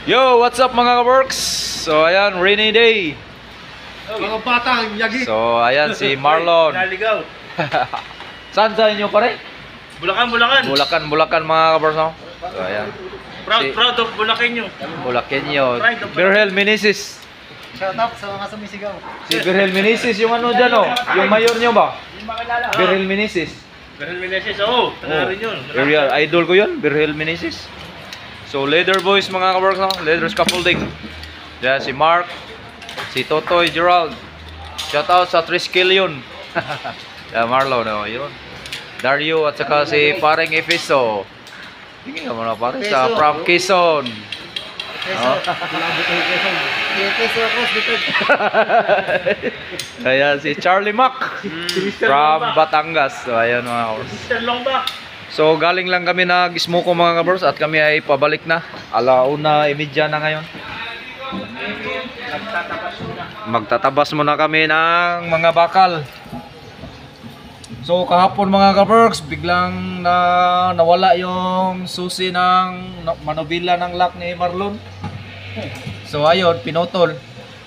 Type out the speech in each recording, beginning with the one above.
Yo, what's up mga ka-works? So ayan, rainy day. Mga batang yagi. So ayan si Marlon. Naligaw. Saan sa inyo pare? Bulacan, Bulacan. Bulacan mga ka-works no? So ayan. Proud of Bulacanyo. Bulacanyo. Virgel Meneses. Shout out sa mga sumisigaw. Si Virgel Meneses yung ano dyan oh. Yung mayor nyo ba? Hindi makilala. Virgel Meneses. Virgel Meneses, oo. Taga rin yun. Area idol ko yun, Virgel Meneses. So Leather Boys mga ka-works no? Leather Scaffolding. Diyan si Mark, si Totoy Gerald. Shout out sa Triskill yun. Marlon no, yun. Dario at saka si Pareng Efeso. Hindi ka muna pare sa from Quezon. Oh. Kaya si Charlie Mac from Batangas. So ayan mga ka-works. Mr. Longback. So galing lang kami nag-smoke mga ka-bros at kami ay pabalik na. 1:30 na ngayon. Magtatabas muna kami ng mga bakal. So kahapon mga ka-bros, biglang nawala yung susi ng manubila ng lock ni Marlon. So ayun, pinutol.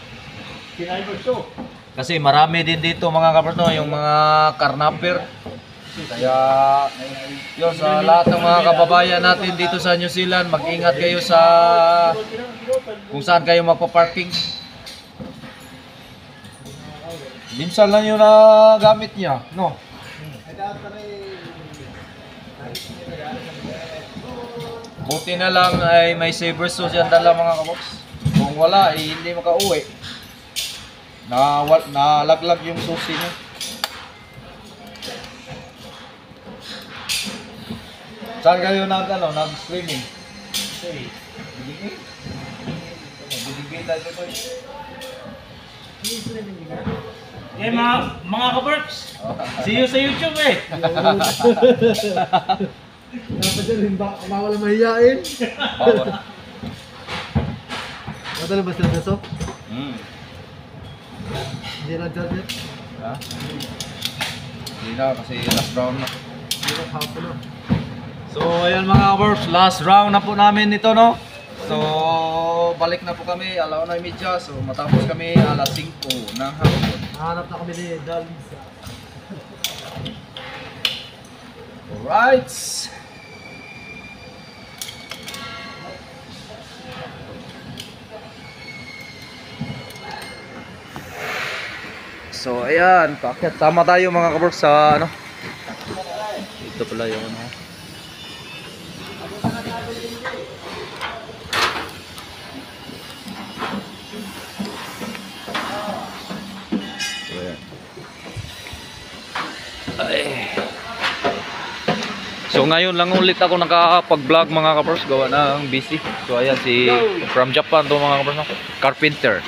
Kasi marami din dito mga ka-bros no, yung mga karnapper. Kaya yun, sa lahat ng mga kababayan natin dito sa New Zealand, mag-ingat kayo sa kung saan kayo magpa-parking. Minsan lang yun na gamit niya, no? Buti na lang ay may saber sauce yan dala mga kabox. Kung wala, hindi makauwi. Nalaglag yung susi niya. Saan kayo nag-swimming? Biligay tayo ito. Eh mga ka-works. See you sa YouTube eh. Dapat dyan, bawal na mahiyain. Madali ba sila beso? Hindi lang dyan yan. Ha? Hindi na kasi last round na. Hindi lang hapon na. So ayan mga works, last round na po namin ito no. So balik na po kami 1:30. So matapos kami 5:00 ng hapon. Nahanap na kami ni Dalisa. Alright. So ayan, paakyat tama tayo mga ka-works sa ano. Ito pala yung ano. So ngayon lang ulit ako nakapag-vlog mga kapers, gawa ng busy. So ayan si from Japan to mga kapers, carpenter.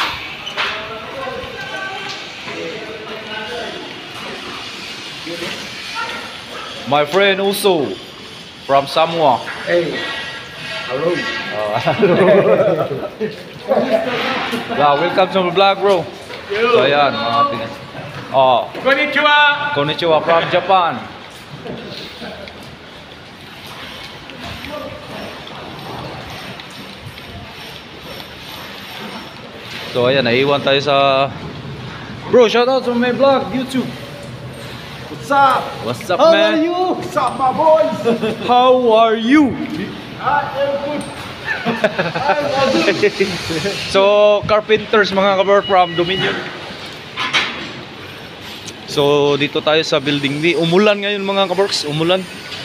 My friend also from Samoa. Hey, hello. Yeah, welcome to the vlog bro. So ayan mga Pinas. Oh, Konnichiwa. konnichiwa from Japan. So ayan, naiwan tayo sa bro, shout out to my vlog, YouTube. What's up? What's up How man? are you? What's up my boys? How are you? I am good. I am good. So carpenters mga kabar from Dominion. So dito tayo sa building B. Umulan ngayon mga kabarks, umulan.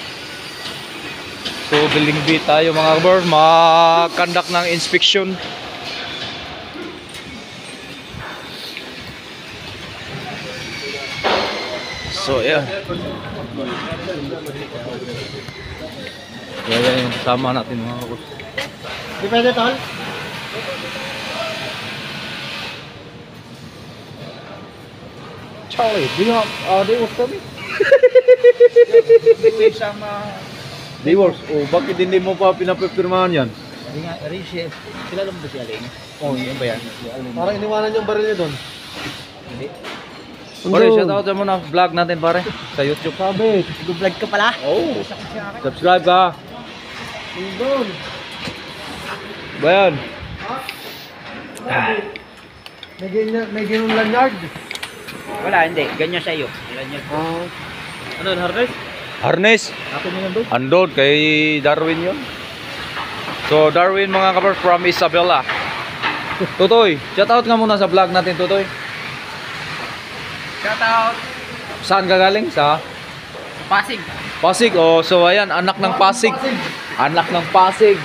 So building B tayo mga kabar, mag-conduct ng inspection. So yeah. Yan yung kasama natin mga kabarks. Depende tol. Charlie, they work kami. They works. Oh, bakit hindi mo pa pinapipirmahan yan? Hindi nga, Rishi. Sila lang ba si Aling? Oh, yun ba yan? Parang iniwanan yung baril niya doon. Hindi. Pare, shout out mo na vlog natin pare sa YouTube. Sabi. Nag-vlog ka pala? Oh, subscribe ka. Doon. Bayan. May ganun lanyard. Wala, hindi. Ganyan sa iyo. Ganyan. Ano, harvest? Harness. Ako nyo nandun? Andon kay Darwin yun. So Darwin mga kabarks from Isabela. Tutoy, shout out nga muna sa vlog natin Tutoy. Shout out. Saan ka galing? Sa Pasig. Pasig. Oh, so ayan, anak ng Pasig. Anak ng Pasig.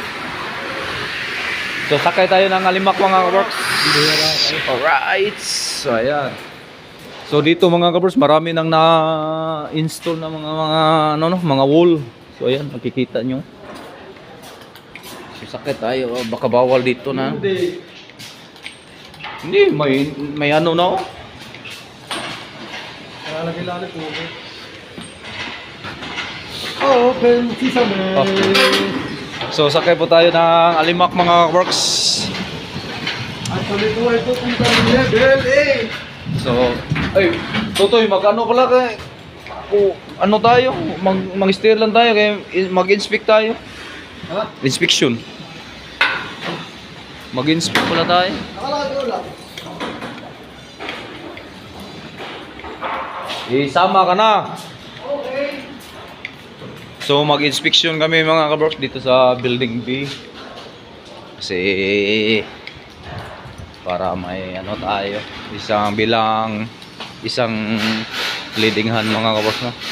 So sakay tayo ng Alimak mga kabarks. Alright. So ayan. So dito mga kabarks, marami nang na-install na mga wall. So ayan, makikita nyo. So sakay tayo, baka bawal dito na. Hindi, may ano na oh. Lalagay po. Open sesame. So sakay po tayo ng Alimak mga works. At tuloy-tuloy po kung level A. So, ay, Totoy, mag-ano pala kay ano tayo? Mag-steer lang tayo kaya mag-inspect tayo. Ha? Inspection. Mag-inspect pala tayo. Nakalagay ko lang. Isama ka na. Okay. So mag-inspection kami mga kabarks dito sa building B. Kasi para may ano tayo, isang leading hand mga kabarks no.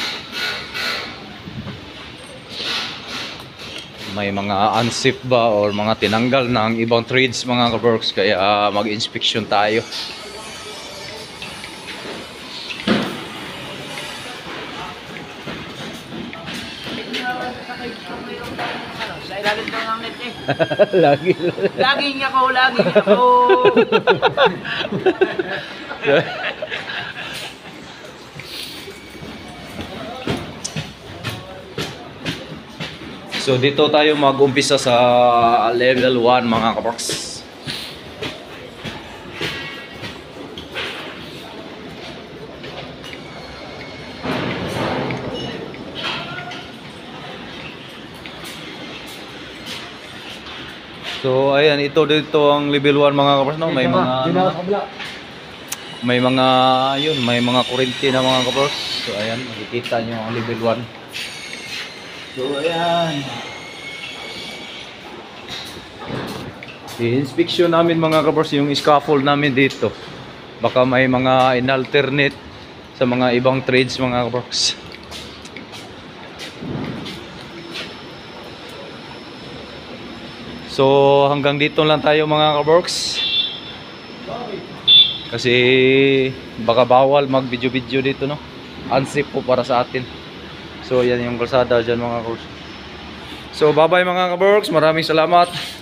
May mga unsafe ba or mga tinanggal ng ibang trades mga kabarks kaya mag-inspection tayo. Sa ilalim ko ng net eh. Lagi. Laging ako. So dito tayo mag-umpisa sa level 1 mga kaparks. So ayan, ito dito ang level 1 mga kaparks no, may mga kurente na mga kaparks. So ayan, makikita nyo ang level 1. So ayan. I-inspection namin mga kaparks yung scaffold namin dito. Baka may mga in-alternate sa mga ibang trades mga kaparks. So hanggang dito lang tayo mga kaparks. Kasi baka bawal mag-video-video dito no. Unsafe po para sa atin. So yan yung kalsada dyan mga kaparks. So bye bye mga kaparks. Maraming salamat.